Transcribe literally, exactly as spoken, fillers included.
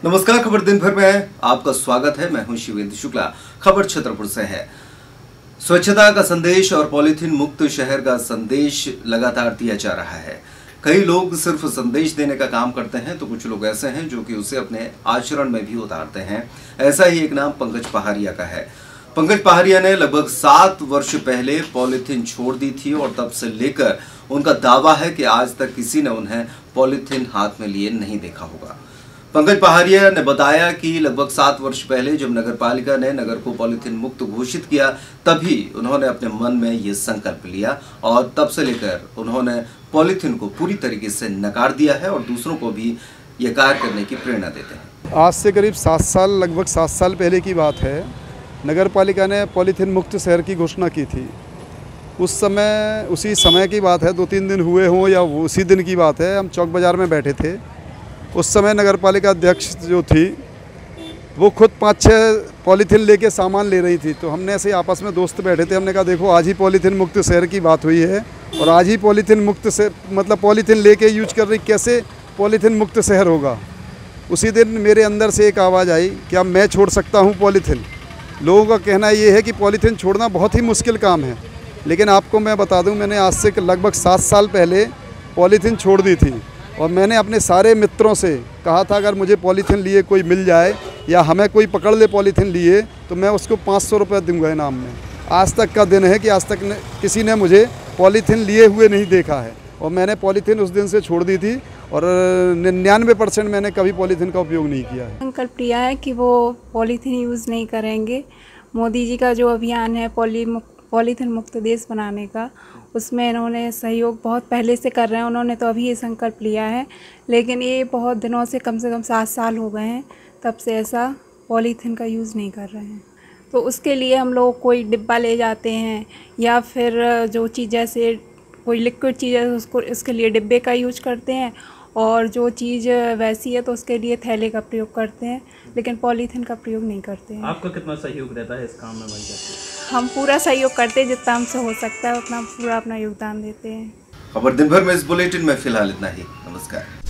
नमस्कार, खबर दिन भर में आपका स्वागत है। मैं हूं शिवेंद्र शुक्ला। खबर छतरपुर से है। स्वच्छता का संदेश और पॉलीथीन मुक्त शहर का संदेश लगातार दिया जा रहा है। कई लोग सिर्फ संदेश देने का काम करते हैं तो कुछ लोग ऐसे हैं जो कि उसे अपने आचरण में भी उतारते हैं। ऐसा ही एक नाम पंकज पहाड़िया का है। पंकज पहाड़िया ने लगभग सात वर्ष पहले पॉलीथीन छोड़ दी थी और तब से लेकर उनका दावा है कि आज तक किसी ने उन्हें पॉलीथीन हाथ में लिए नहीं देखा होगा। पंकज पहाड़िया ने बताया कि लगभग सात वर्ष पहले जब नगर पालिका ने नगर को पॉलीथीन मुक्त घोषित किया, तभी उन्होंने अपने मन में ये संकल्प लिया और तब से लेकर उन्होंने पॉलीथीन को पूरी तरीके से नकार दिया है और दूसरों को भी ये कार्य करने की प्रेरणा देते हैं। आज से करीब सात साल लगभग सात साल पहले की बात है। नगर पालिका ने पॉलीथीन मुक्त शहर की घोषणा की थी। उस समय उसी समय की बात है, दो तीन दिन हुए हों या उसी दिन की बात है। हम चौक बाज़ार में बैठे थे। उस समय नगर पालिका अध्यक्ष जो थी वो खुद पाँच छः पॉलीथीन लेके सामान ले रही थी। तो हमने ऐसे आपस में दोस्त बैठे थे। हमने कहा देखो आज ही पॉलीथीन मुक्त शहर की बात हुई है और आज ही पॉलीथीन मुक्त से मतलब पॉलीथीन लेके यूज कर रही, कैसे पॉलीथीन मुक्त शहर होगा। उसी दिन मेरे अंदर से एक आवाज़ आई, क्या मैं छोड़ सकता हूँ पॉलीथीन। लोगों का कहना ये है कि पॉलीथीन छोड़ना बहुत ही मुश्किल काम है, लेकिन आपको मैं बता दूँ, मैंने आज से लगभग सात साल पहले पॉलीथीन छोड़ दी थी और मैंने अपने सारे मित्रों से कहा था अगर मुझे पॉलीथीन लिए कोई मिल जाए या हमें कोई पकड़ ले पॉलीथीन लिए तो मैं उसको पाँच सौ रुपये दूँगा इनाम में। आज तक का दिन है कि आज तक ने, किसी ने मुझे पॉलीथीन लिए हुए नहीं देखा है और मैंने पॉलीथीन उस दिन से छोड़ दी थी और निन्यानवे परसेंट मैंने कभी पॉलीथीन का उपयोग नहीं किया है। संकल्प लिया है कि वो पॉलीथीन यूज़ नहीं करेंगे। मोदी जी का जो अभियान है पॉली पॉलीथीन मुक्त देश बनाने का, उसमें इन्होंने सहयोग बहुत पहले से कर रहे हैं। उन्होंने तो अभी ये संकल्प लिया है, लेकिन ये बहुत दिनों से, कम से कम सात साल हो गए हैं तब से ऐसा पॉलीथीन का यूज़ नहीं कर रहे हैं। तो उसके लिए हम लोग कोई डिब्बा ले जाते हैं या फिर जो चीज़ जैसे कोई लिक्विड चीज़ है उसको इसके लिए डिब्बे का यूज करते हैं और जो चीज़ वैसी है तो उसके लिए थैले का प्रयोग करते हैं, लेकिन पॉलीथीन का प्रयोग नहीं करते हैं। आपका कितना सहयोग रहता है इस काम में? हम पूरा सहयोग करते हैं, जितना हमसे हो सकता है उतना पूरा अपना योगदान देते हैं। खबर दिन भर में इस बुलेटिन में फिलहाल इतना ही। नमस्कार।